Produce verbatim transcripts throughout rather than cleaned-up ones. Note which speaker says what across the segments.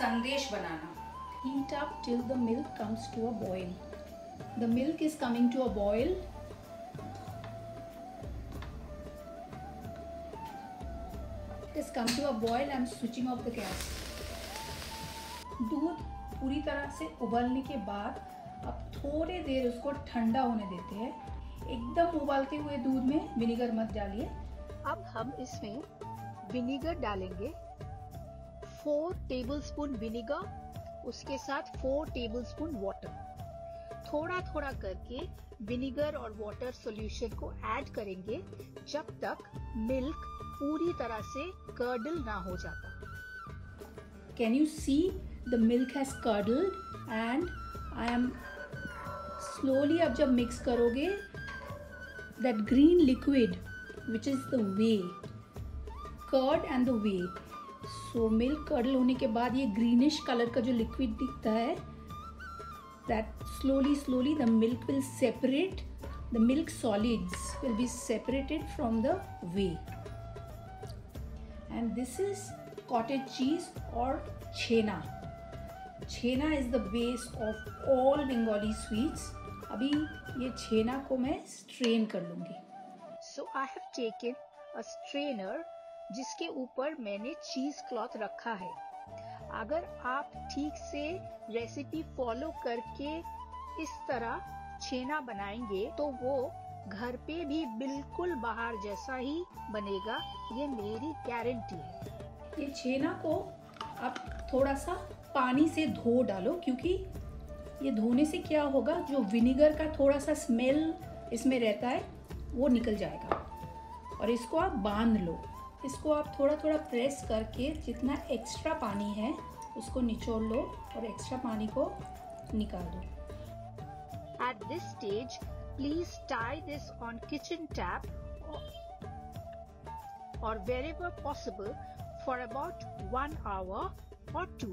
Speaker 1: संदेश बनाना।
Speaker 2: Heat up till the milk comes to a boil. The milk is coming to a boil. It has come to a boil. I am switching off the gas. दूध पूरी तरह से उबलने के बाद अब थोड़ी देर उसको ठंडा होने देते हैं। एकदम उबालते हुए दूध में विनेगर मत डालिए।
Speaker 3: अब हम इसमें विनेगर डालेंगे, फोर टेबलस्पून विनेगर, उसके साथ फोर टेबलस्पून वाटर। थोड़ा थोड़ा करके विनेगर और वाटर सॉल्यूशन को ऐड करेंगे जब तक मिल्क पूरी तरह से कर्डल ना हो जाता।
Speaker 2: Can you see the milk has curdled and I am slowly, अब जब मिक्स करोगे that green liquid which is the whey, curd and the whey, so milk curdle होने के बाद ये greenish कलर का जो liquid दिखता है, that slowly slowly the milk will separate, the milk solids will be separated from the whey, and this is cottage cheese or chhena. Chhena is the base of all Bengali sweets। अभी ये छेना को मैं strain कर लूंगी।
Speaker 3: So I have taken a strainer जिसके ऊपर मैंने चीज क्लॉथ रखा है। अगर आप ठीक से रेसिपी फॉलो करके इस तरह छेना बनाएंगे तो वो घर पे भी बिल्कुल बाहर जैसा ही बनेगा, ये मेरी गारंटी है।
Speaker 2: ये छेना को आप थोड़ा सा पानी से धो डालो, क्योंकि ये धोने से क्या होगा, जो विनेगर का थोड़ा सा स्मेल इसमें रहता है वो निकल जाएगा। और इसको आप बांध लो, इसको आप थोड़ा थोड़ा प्रेस करके जितना एक्स्ट्रा पानी है उसको निचोड़ लो और एक्स्ट्रा पानी को निकाल दो।
Speaker 3: At this stage, please tie this on kitchen tap or, or wherever possible for about one hour or two.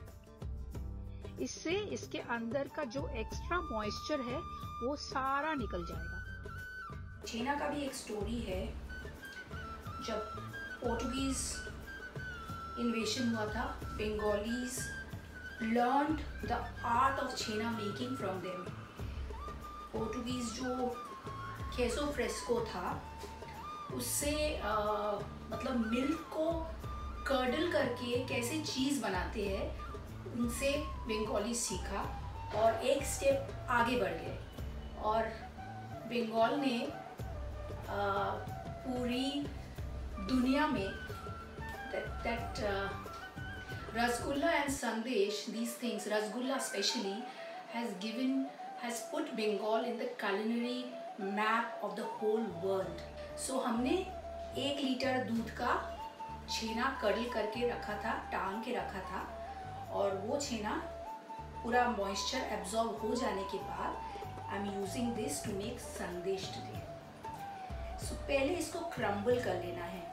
Speaker 3: इससे इसके अंदर का जो एक्स्ट्रा मॉइस्चर है वो सारा निकल जाएगा।
Speaker 1: छेना का भी एक स्टोरी है। जब पोर्टुगीज इन्वेशन हुआ था, Bengalis learned the art of chhena making from them. Portuguese जो केसो फ्रेस्को था उससे आ, मतलब मिल्क को कर्डल करके कैसे चीज़ बनाते हैं उनसे बंगाली सीखा और एक स्टेप आगे बढ़ गए। और बंगाल ने आ, पूरी दुनिया में that, that uh, Rasgulla and Sandesh, these things, Rasgulla especially, has given, has put Bengal in the culinary map of the whole world. So हमने एक लीटर दूध का छेना कर्डल करके रखा था, टांग के रखा था, और वो छेना पूरा मॉइस्चर एब्जॉर्ब हो जाने के बाद I am using this to make sandesh today. So पहले इसको क्रम्बल कर लेना है।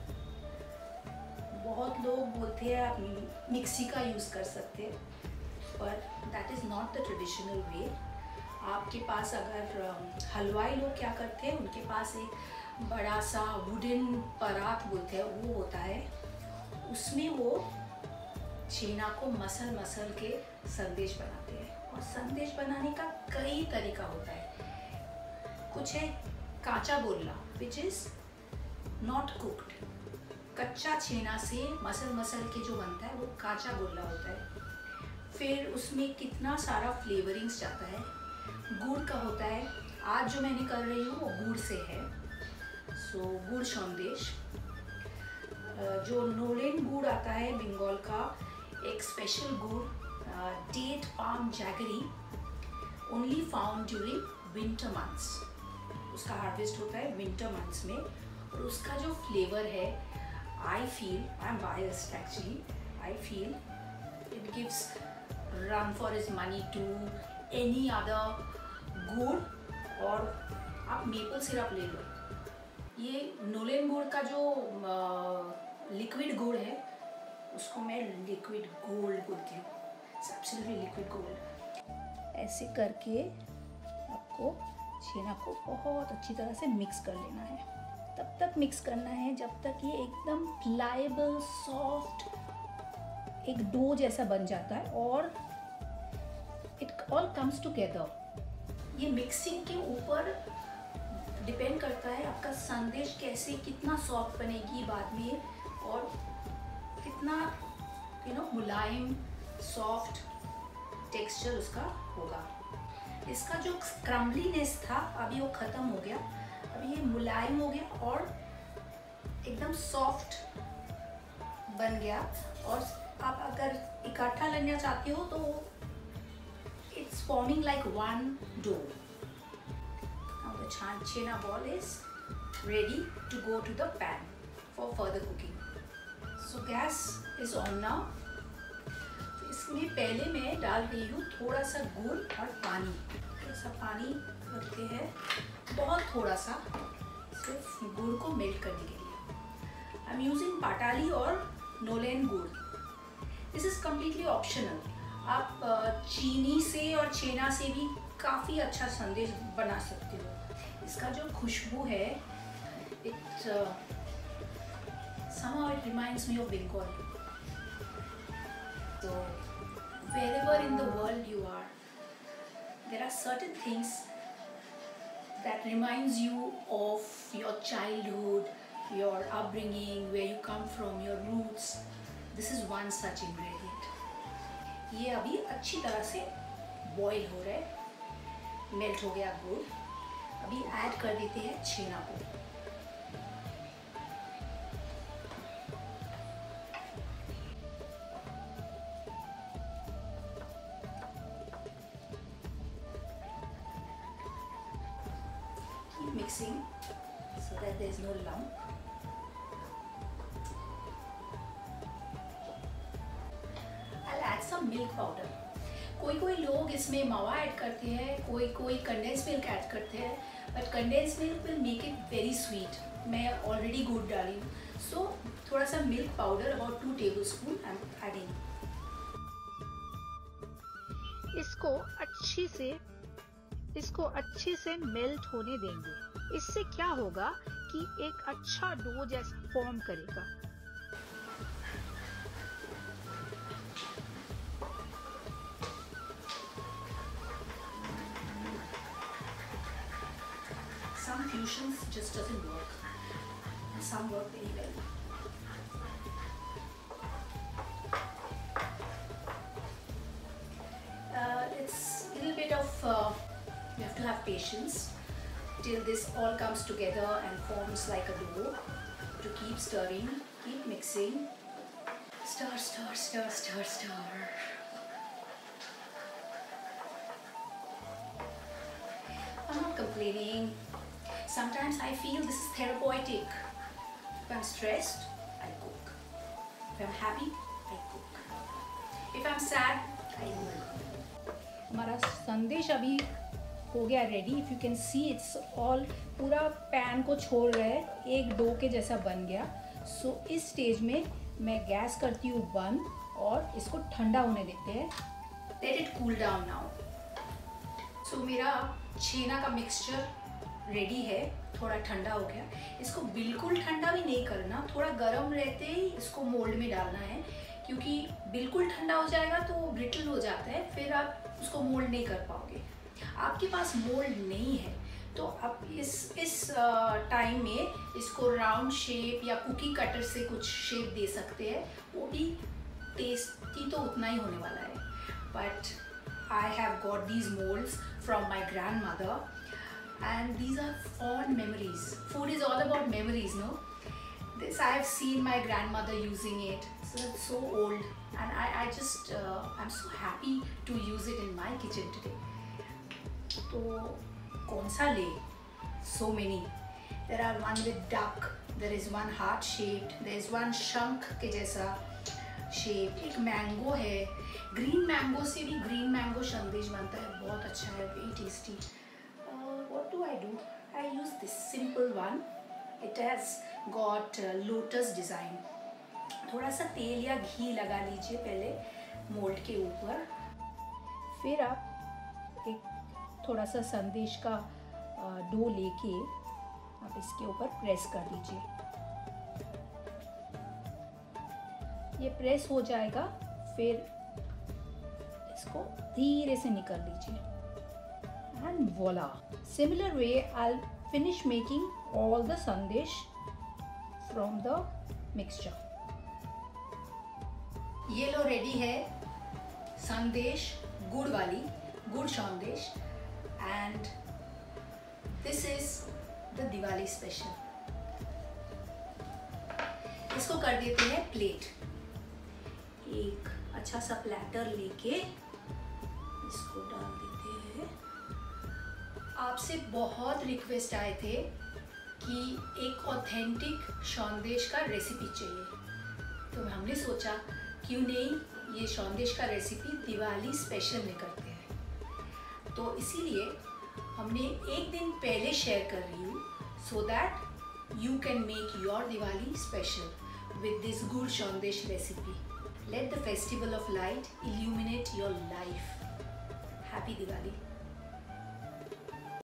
Speaker 1: बहुत लोग बोलते हैं आप मिक्सी का यूज़ कर सकते हैं, पर that is not the traditional way. आपके पास अगर हलवाई लोग क्या करते हैं, उनके पास एक बड़ा सा वुडन परात बोलते हैं वो होता है, उसमें वो छेना को मसल मसल के संदेश बनाते हैं। और संदेश बनाने का कई तरीका होता है। कुछ है kacha golla which is not cooked, कच्चा छेना से मसल मसल के जो बनता है वो काचा गोल्ला होता है। फिर उसमें कितना सारा फ्लेवरिंग्स जाता है। गुड़ का होता है, आज जो मैंने कर रही हूँ वो गुड़ से है, सो गुड़ संदेश। जो नोलेन गुड़ आता है बंगाल का, एक स्पेशल गुड़, date palm jaggery, only found during winter months. उसका हार्वेस्ट होता है विंटर मंथ्स में, और उसका जो फ्लेवर है, I feel, I am biased actually, I feel it gives run for his money to any other gur. और आप मेपल सिरप ले लो। ये नोलेन गुड़ का जो लिक्विड गुड़ है उसको मैं लिक्विड गोल्ड बोलती हूँ, एब्सोल्युटली लिक्विड गोल्ड।
Speaker 2: ऐसे करके आपको छेना को बहुत अच्छी तरह से मिक्स कर लेना है। तब तक मिक्स करना है जब तक ये एकदम प्लायबल, सॉफ्ट, एक डो जैसा बन जाता है और इट ऑल कम्स टुगेदर।
Speaker 1: ये मिक्सिंग के ऊपर डिपेंड करता है आपका संदेश कैसे, कितना सॉफ्ट बनेगी बाद में और कितना यू नो मुलायम सॉफ्ट टेक्सचर उसका होगा। इसका जो क्रम्बलीनेस था अभी वो ख़त्म हो गया, अभी ये मुलायम हो गया और एकदम सॉफ्ट बन गया। और आप अगर इकट्ठा लेना चाहते हो तो it's forming like one dough. Now the chhena ball is ready to go to the pan for further cooking. So gas is on now. इसमें पहले मैं डाल रही हूँ थोड़ा सा गुड़ और पानी। थोड़ा सा पानी रखते हैं, बहुत थोड़ा सा, सिर्फ गुड़ को मेल्ट करने के लिए। आई एम यूजिंग पाटाली और नोलेन गुड़। This is completely optional. आप चीनी से और छेना से भी काफ़ी अच्छा संदेश बना सकते हो। इसका जो खुशबू है, it somehow it reminds me of Bengal. So wherever in the world you are, there are certain things that reminds you of your childhood, your upbringing, where you come from, your roots. This is one such ingredient. ये अभी अच्छी तरह से boil हो रहा है, melt हो गया गुड़। अभी ऐड कर देते हैं छेना को। Mixing so that there is no lump. I'll add some milk powder. कोई कोई लोग इसमें मावा ऐड करते हैं, कोई कोई कंडेंस मिल्क ऐड करते हैं, but condense milk will make it very sweet. मैं ऑलरेडी गुड़ डाली हूँ, सो थोड़ा सा milk powder about two tablespoon I am adding.
Speaker 3: इसको अच्छी से इसको अच्छे से मेल्ट होने देंगे। इससे क्या होगा कि एक अच्छा डो जैसा फॉर्म करेगा।
Speaker 1: Some fusions just doesn't work, and some work very well. Uh, it's a little bit of uh, you have to have patience till this all comes together and forms like a dough. To keep stirring, keep mixing. Stir, stir, stir, stir, stir. I'm not complaining. Sometimes I feel this is therapeutic. If I'm stressed, I cook. If I'm happy, I cook. If I'm sad, I cook.
Speaker 2: हमारा संदेश अभी हो गया ready. If you can see it's all पूरा pan को छोड़ रहा है, एक डो के जैसा बन गया। सो so, इस स्टेज में मैं गैस करती हूँ बंद और इसको ठंडा होने देते हैं।
Speaker 1: Let it cool down now. So so, मेरा छेना का मिक्सचर रेडी है, थोड़ा ठंडा हो गया। इसको बिल्कुल ठंडा भी नहीं करना, थोड़ा गर्म रहते ही इसको मोल्ड में डालना है, क्योंकि बिल्कुल ठंडा हो जाएगा तो वो ब्रिटल हो जाता है, फिर आप उसको मोल्ड नहीं कर पाओगे। आपके पास मोल्ड नहीं है तो आप इस इस टाइम में इसको राउंड शेप या कुकी कटर से कुछ शेप दे सकते हैं, वो भी टेस्टी तो उतना ही होने वाला है। But I have got these moulds from my grandmother and these are fond memories. Food is all about memories, no? This I have seen my grandmother using it, so it's so old, and I, I just uh, I'm so happy to use it in my kitchen today. तो कौन सा ले? So many. There are one with duck. There is one heart shaped. There is one शंख के जैसा shape. एक mango है. Green mango से भी ग्रीन मैंगो संदेश बनता है, बहुत अच्छा है, very tasty. What do I do? I use this simple one. It has got uh, lotus design. थोड़ा सा तेल या घी लगा लीजिए पहले मोल्ड के ऊपर,
Speaker 2: फिर आप एक थोड़ा सा संदेश का डो लेके आप इसके ऊपर प्रेस कर दीजिए। ये प्रेस हो जाएगा फिर इसको धीरे से निकाल लीजिए and voila. Similar way I finish making all the sandesh from the mixture.
Speaker 1: ये लो रेडी है संदेश, गुड़ वाली गुड़ sandesh, and this is the Diwali special. इसको कर देते हैं प्लेट. एक अच्छा सा प्लेटर लेके इसको डाल देते हैं. आपसे बहुत रिक्वेस्ट आए थे कि एक ऑथेंटिक संदेश का रेसिपी चाहिए, तो हमने सोचा क्यों नहीं ये संदेश का रेसिपी दिवाली स्पेशल में करते हैं. तो इसीलिए हमने एक दिन पहले शेयर कर रही हूँ, so that you can make your Diwali special with this Gur Sandesh recipe. Let the festival of light illuminate your life. Happy Diwali!